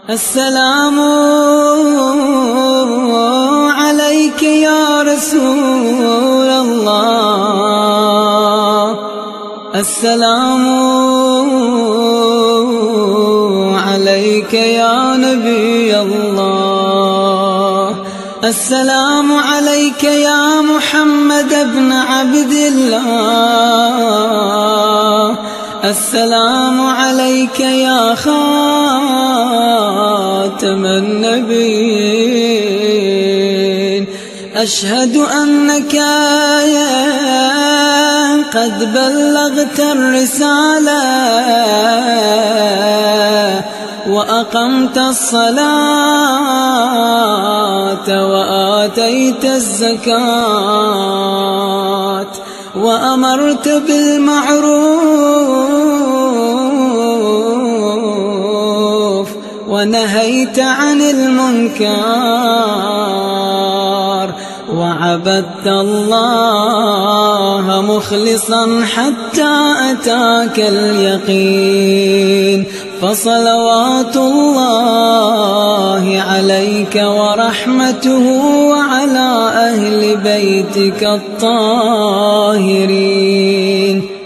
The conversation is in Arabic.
السلام عليك يا رسول الله، السلام عليك يا نبي الله، السلام عليك يا محمد بن عبد الله، السلام عليك يا خاتم النبيين. أشهد أنك قد بلغت الرسالة وأقمت الصلاة وآتيت الزكاة وأمرت بالمعروف ونهيت عن المنكر وعبدت الله مخلصا حتى أتاك اليقين. فصلوات الله عليك ورحمته وعلى أهل بيتك الطاهرين.